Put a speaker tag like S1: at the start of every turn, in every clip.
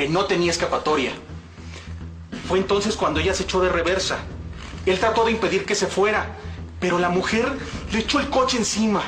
S1: no tenía escapatoria. Fue entonces cuando ella se echó de reversa. Él trató de impedir que se fuera, pero la mujer le echó el coche encima.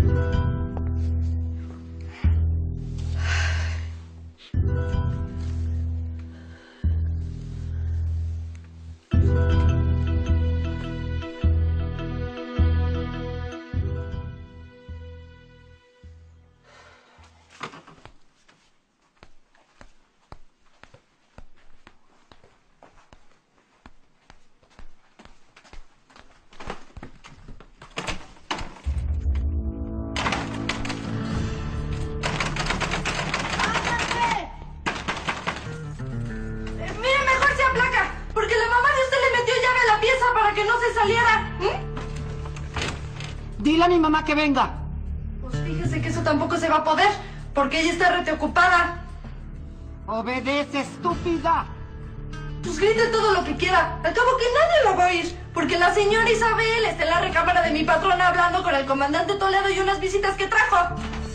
S2: Dile a mi mamá que venga.
S3: Pues fíjese que eso tampoco se va a poder, porque ella está reteocupada.
S2: Obedece, estúpida.
S3: Pues grite todo lo que quiera. Al cabo que nadie lo va a oír, porque la señora Isabel está en la recámara de mi patrona hablando con el comandante Toledo y unas visitas que trajo.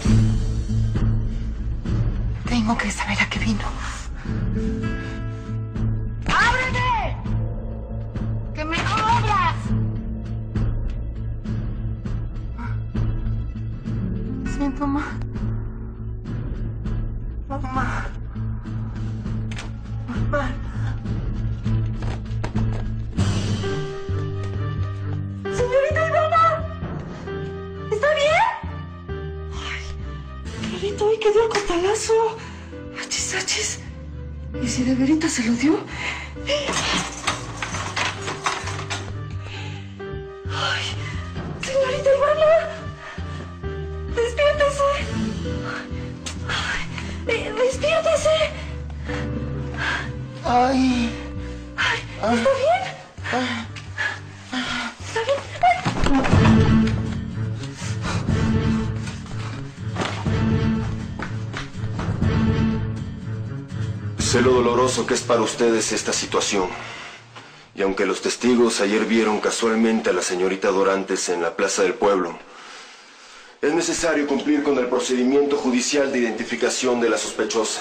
S4: Tengo que saber a qué vino.
S2: ¡Ábreme! ¡Que me cobras!
S4: Siento mal. Mamá. Mamá.
S3: ¡Señorita Ivana! ¿Está bien? Ay, clarito, ahí quedó el costalazo. Achis, achis. ¿Y si de verita se lo dio? Ay, señorita Ivana. ¡Despiértese! Ay, ¡despiértese!
S4: Ay.
S3: Ay, ¿está bien? ¿Está bien? Ay.
S5: Sé lo doloroso que es para ustedes esta situación. Y aunque los testigos ayer vieron casualmente a la señorita Dorantes en la plaza del pueblo, es necesario cumplir con el procedimiento judicial de identificación de la sospechosa.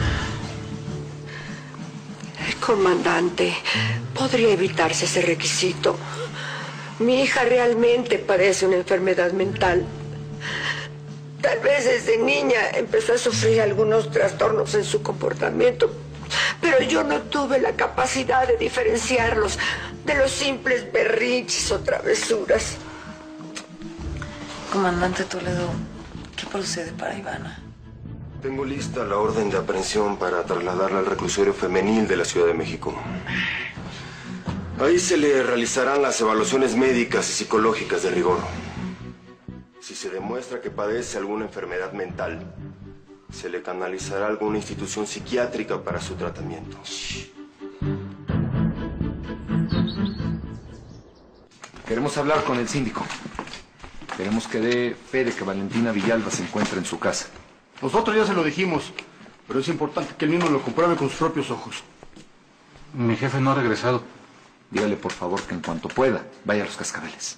S6: Comandante, podría evitarse ese requisito. Mi hija realmente padece una enfermedad mental. Tal vez desde niña empezó a sufrir algunos trastornos en su comportamiento, pero yo no tuve la capacidad de diferenciarlos de los simples berrinches o travesuras.
S4: Comandante Toledo, ¿qué procede para Ivana?
S5: Tengo lista la orden de aprehensión para trasladarla al reclusorio femenil de la Ciudad de México. Ahí se le realizarán las evaluaciones médicas y psicológicas de rigor. Si se demuestra que padece alguna enfermedad mental, se le canalizará a alguna institución psiquiátrica para su tratamiento.
S7: Queremos hablar con el síndico. Queremos que dé fe de que Valentina Villalba se encuentra en su casa.
S8: Nosotros ya se lo dijimos, pero es importante que él mismo lo compruebe con sus propios ojos.
S7: Mi jefe no ha regresado. Dígale, por favor, que en cuanto pueda, vaya a Los Cascabeles.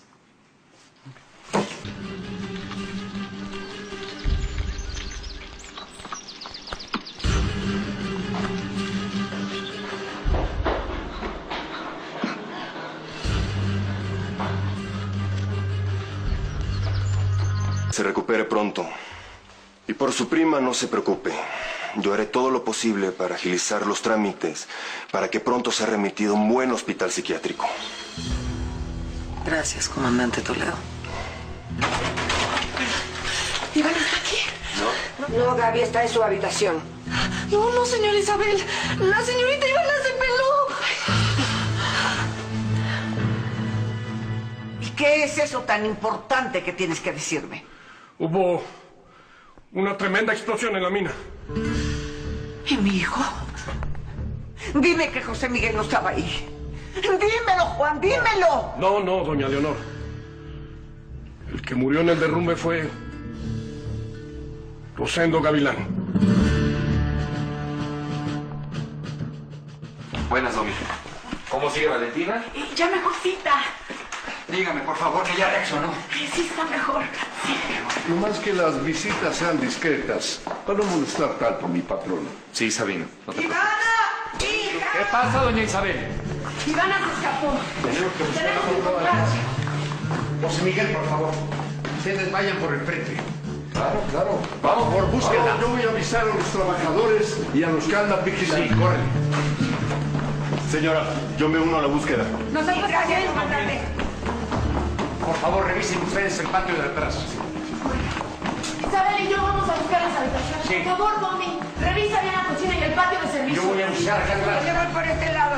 S5: Se recupere pronto. Y por su prima no se preocupe. Yo haré todo lo posible para agilizar los trámites, para que pronto sea remitido a un buen hospital psiquiátrico.
S4: Gracias, comandante Toledo.
S3: ¿Ivana está aquí?
S6: No, Gaby está en su habitación.
S3: No, señora Isabel. La señorita Ivana se peló.
S2: ¿Y qué es eso tan importante que tienes que decirme?
S9: Hubo una tremenda explosión en la mina.
S2: ¿Y mi hijo? Dime que José Miguel no estaba ahí. Dímelo, Juan, dímelo.
S9: No, doña Leonor. El que murió en el derrumbe fue Rosendo Gavilán.
S7: Buenas, Domi. ¿Cómo sigue Valentina?
S3: Ya mejorcita.
S10: Dígame, por favor, que ya reaccionó.
S3: Sí, está mejor. Sí.
S9: Nomás que las visitas sean discretas, para no molestar tanto a mi patrona.
S7: Sí, Sabino. No te preocupes.
S3: ¡Ivana! ¡Hija!
S7: ¿Qué pasa, doña Isabel?
S3: Ivana se escapó.
S9: Tenemos que buscar
S3: Tenemos que
S9: a
S3: encontrarla.
S8: José Miguel, por favor. Ustedes vayan por el frente.
S9: Claro, claro.
S8: Vamos por búsqueda. Yo voy a avisar a los trabajadores y a los que andan vigilando.
S9: Sí, corre. Señora, yo me uno a la búsqueda.
S3: Nosotros también, comandante.
S8: Por favor, revisen ustedes el patio de atrás.
S3: Isabel y yo vamos a buscar las habitaciones.
S8: Sí.
S3: Por favor, Tommy, revisa bien la cocina y el patio de servicio.
S8: Yo voy a buscar acá atrás.
S2: Yo voy por este lado.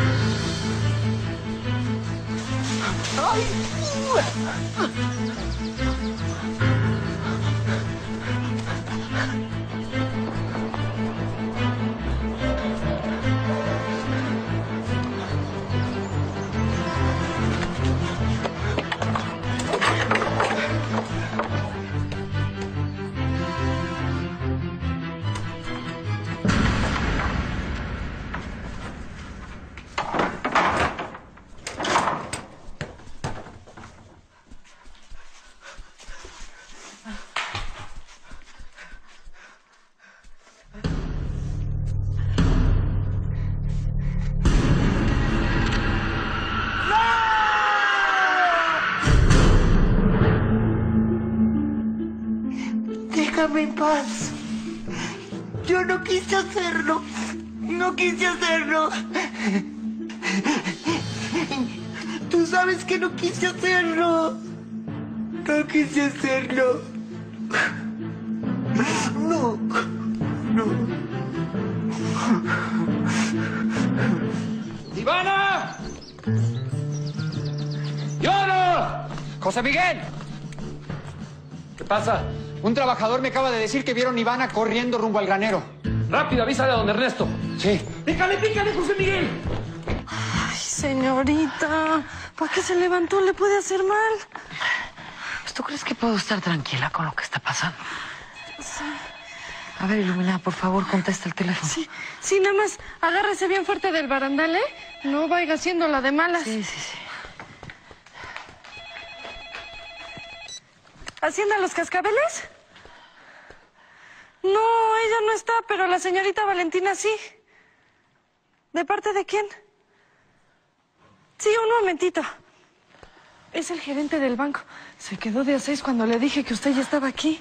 S6: Déjame en paz. Yo no quise hacerlo. No quise hacerlo. Tú sabes que no quise hacerlo. No quise hacerlo. No. No.
S10: ¡Ivana! ¡Ivana! ¡José Miguel!
S7: ¿Qué pasa?
S10: Un trabajador me acaba de decir que vieron a Ivana corriendo rumbo al granero.
S7: Rápido, avísale a don Ernesto.
S10: Sí.
S7: ¡Pícale, pícale, José Miguel!
S3: Ay, señorita, ¿para qué se levantó? ¿Le puede hacer mal?
S4: Pues, ¿tú crees que puedo estar tranquila con lo que está pasando?
S3: Sí.
S4: A ver, Ilumina, por favor, contesta el teléfono.
S3: Sí, nada más agárrese bien fuerte del barandal, ¿eh? No vaya haciendo la de malas.
S4: Sí.
S3: ¿Hacienda Los Cascabeles? No, ella no está, pero la señorita Valentina sí. ¿De parte de quién? Sí, un momentito. Es el gerente del banco. Se quedó de a 6 cuando le dije que usted ya estaba aquí.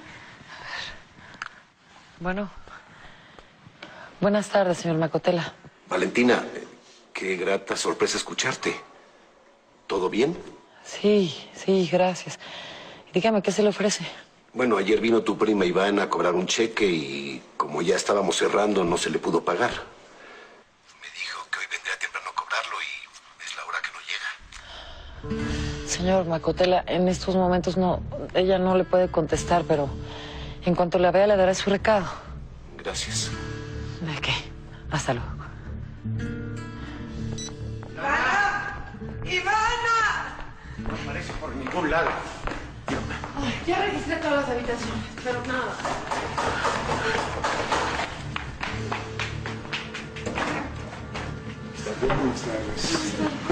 S4: Bueno. Buenas tardes, señor Macotela.
S11: Valentina, qué grata sorpresa escucharte. ¿Todo bien?
S4: Sí, gracias. Dígame, ¿qué se le ofrece?
S11: Bueno, ayer vino tu prima Ivana a cobrar un cheque y como ya estábamos cerrando, no se le pudo pagar. Me dijo que hoy vendría temprano a cobrarlo y es la hora que no llega.
S4: Señor Macotela, en estos momentos ella no le puede contestar, pero en cuanto la vea le daré su recado.
S11: Gracias.
S4: ¿De qué? Hasta luego.
S2: ¡Ivana!
S8: No aparece por ningún lado.
S3: Ay, ya registré todas las habitaciones, pero nada.
S9: Buenas tardes.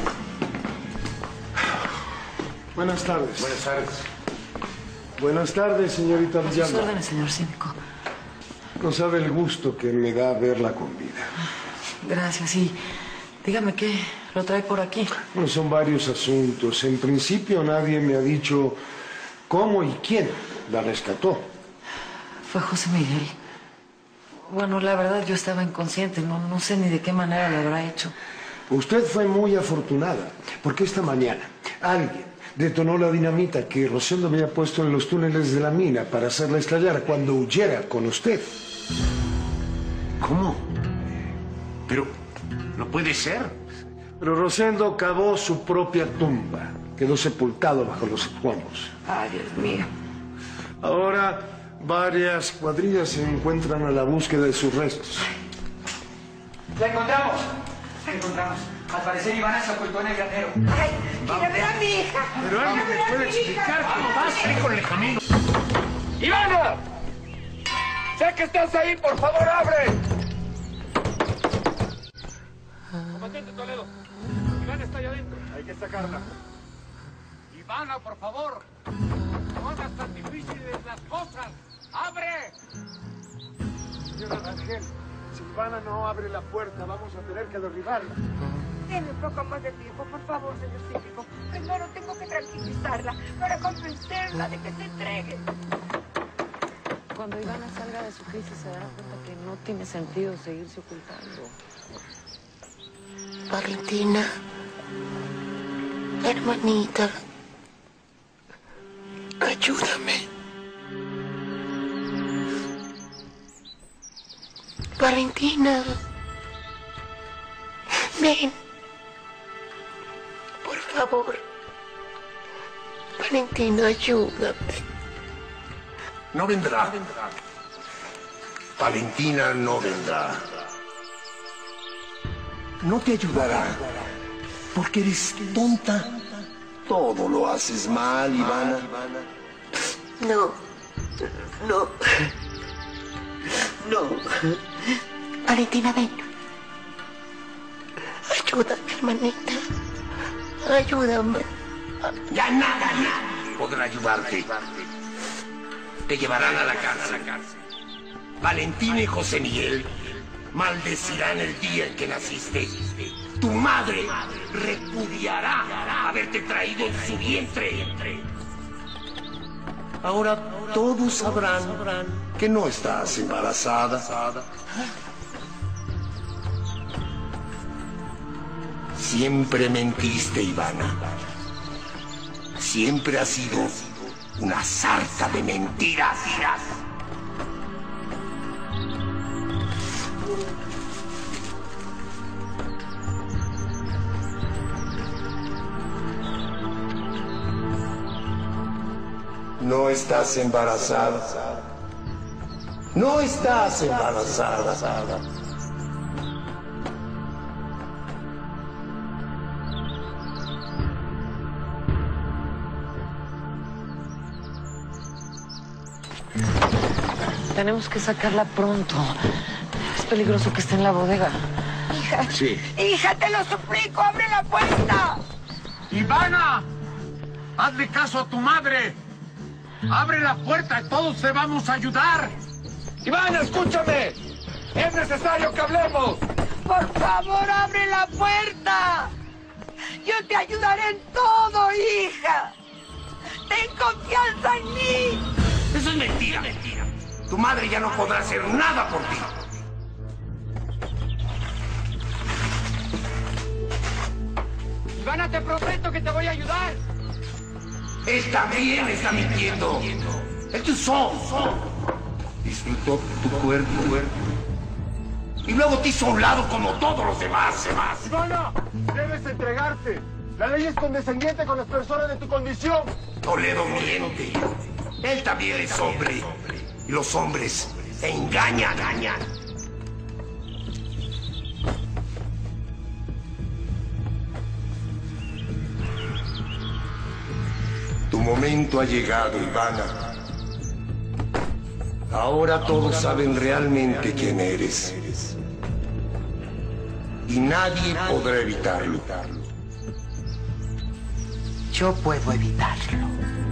S9: Buenas tardes.
S8: Buenas tardes.
S9: Buenas tardes, señorita
S4: A sus
S9: Villalba.
S4: órdenes, señor síndico.
S9: No sabe el gusto que me da verla con vida.
S4: Gracias, sí. Dígame, ¿qué lo trae por aquí?
S9: Bueno, son varios asuntos. En principio nadie me ha dicho cómo y quién la rescató.
S4: Fue José Miguel. Bueno, la verdad yo estaba inconsciente. No sé ni de qué manera lo habrá hecho.
S9: Usted fue muy afortunada, porque esta mañana alguien detonó la dinamita que Rosendo había puesto en los túneles de la mina para hacerla estallar cuando huyera con usted.
S8: ¿Cómo? Pero no puede ser.
S9: Pero Rosendo cavó su propia tumba. Quedó sepultado bajo los escombros.
S6: Ay, Dios mío.
S9: Ahora varias cuadrillas se encuentran a la búsqueda de sus restos.
S10: ¡La encontramos! La encontramos. Al parecer Ivana se ocultó en el granero.
S2: ¡Ay, quiero ver a mi hija!
S8: Pero alguien me puede explicar cómo va a salir con el camino.
S7: ¡Ivana! ¡Sé que estás ahí! ¡Por favor, abre! Comandante Toledo, Ivana está allá adentro. Hay que sacarla.
S12: Ivana, por favor. No hagas tan difíciles las cosas. ¡Abre!
S9: Señora Rangel, si Ivana no abre la puerta, vamos a tener que derribarla.
S6: Deme un poco más de tiempo, por favor, señor síndico. Primero tengo que tranquilizarla para convencerla de que se entregue.
S4: Cuando Ivana salga de su crisis se dará cuenta que no tiene sentido seguirse ocultando.
S6: Valentina, hermanita, ayúdame. Valentina, ven. Por favor. Valentina, ayúdame.
S11: No vendrá. Valentina no vendrá. No te ayudará. Porque eres tonta. Todo lo haces mal, Ivana.
S6: No. No. No. Valentina, ven. Ayúdame, hermanita. Ayúdame.
S11: Ya nada podrá ayudarte. Te llevarán a la cárcel. Valentina y José Miguel maldecirán el día en que naciste. Tu madre repudiará haberte traído en su vientre. Ahora todos sabrán que no estás embarazada. Siempre mentiste, Ivana. Siempre has sido una sarta de mentiras. No estás embarazada. No estás embarazada.
S4: Tenemos que sacarla pronto. Es peligroso que esté en la bodega.
S6: Hija.
S11: Sí.
S6: Hija, te lo suplico, abre la puerta.
S12: ¡Ivana! ¡Hazle caso a tu madre! ¡Abre la puerta! ¡Todos te vamos a ayudar!
S7: ¡Ivana, escúchame! ¡Es necesario que hablemos!
S6: Por favor, abre la puerta. Yo te ayudaré en todo, hija. Ten confianza en mí.
S11: Eso es mentira. Tu madre ya no podrá hacer nada por ti.
S12: Ivana, te prometo que te voy a ayudar.
S11: Él también está mintiendo. Esto es son. Disfrutó tu cuerpo. Y luego te hizo a un lado como todos los demás.
S9: Ivana, debes entregarte. La ley es condescendiente con las personas de tu condición.
S11: Toledo miente. Él también es hombre. Y los hombres engañan. Tu momento ha llegado, Ivana. Ahora todos saben realmente quién eres. Y nadie podrá evitarlo.
S2: Yo puedo evitarlo.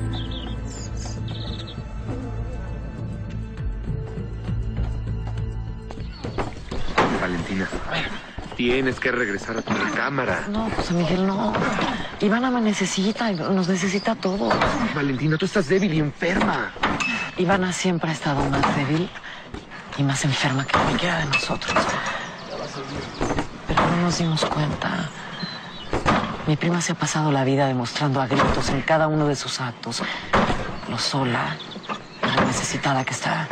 S7: Valentina, tienes que regresar a tu recámara.
S4: No, José Miguel, no. Ivana me necesita, nos necesita a todos.
S7: Valentina, tú estás débil y enferma.
S4: Ivana siempre ha estado más débil y más enferma que cualquiera de nosotros. Pero no nos dimos cuenta. Mi prima se ha pasado la vida demostrando a gritos en cada uno de sus actos lo sola y lo necesitada que está.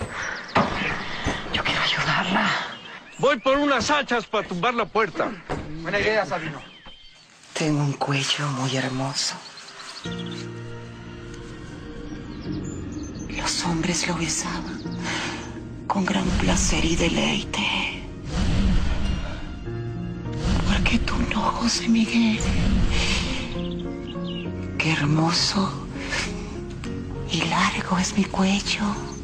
S4: Yo quiero ayudarla.
S12: Voy por unas hachas para tumbar la puerta. Buena idea, Sabino.
S2: Tengo un cuello muy hermoso. Los hombres lo besaban con gran placer y deleite. ¿Por qué tú no, José Miguel? Qué hermoso y largo es mi cuello.